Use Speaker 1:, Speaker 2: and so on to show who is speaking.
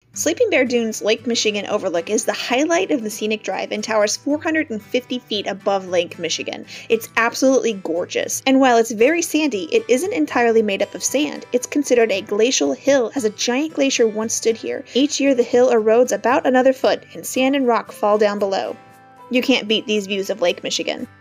Speaker 1: Sleeping Bear Dunes Lake Michigan overlook is the highlight of the scenic drive and towers 450 feet above Lake Michigan. It's absolutely gorgeous. And while it's very sandy, it isn't entirely made up of sand. It's considered a glacial hill, as a giant glacier once stood here. Each year the hill erodes about another foot, and sand and rock fall down below. You can't beat these views of Lake Michigan.